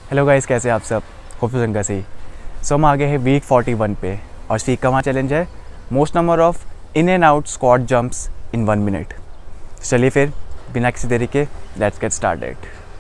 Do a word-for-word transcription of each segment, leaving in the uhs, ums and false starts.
Hello guys, कैसे आप सब? होप यू संगा से। सो हम आगे हैं वीक फोर्टी वन पे और इस वीक का हमारा चैलेंज है most number of in and out squat jumps in one minute. चलिए फिर बिना किसी देरी के let's get started.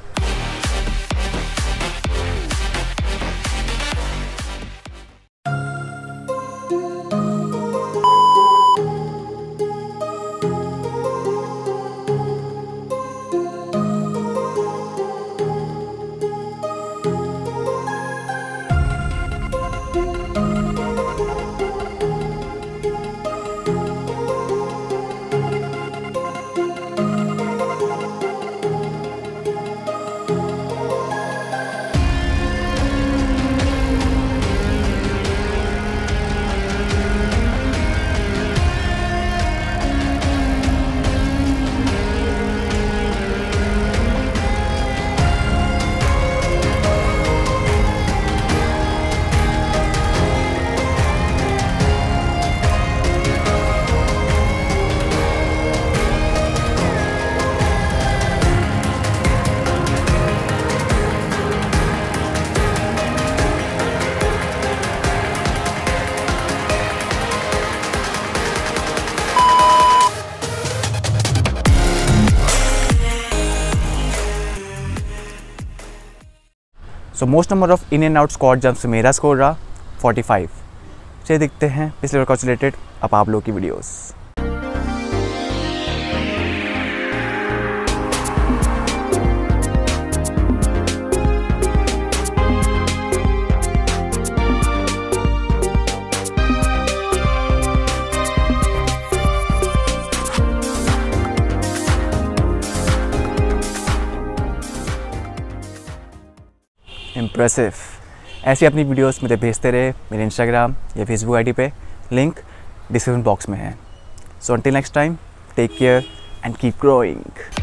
So most number of in and out squat jump से मेरा स्कोर रहा फोर्टी फाइव। चलिए देखते हैं पिछले वर्कआउट से रिलेटेड अब आप लोगों की वीडियोस। इम्प्रेसिव। ऐसी अपनी वीडियोस मुझे भेजते रहे मेरे इंस्टाग्राम या फेसबुक आईडी पे, लिंक डिस्क्रिप्शन बॉक्स में है। So until next time, take care and keep growing.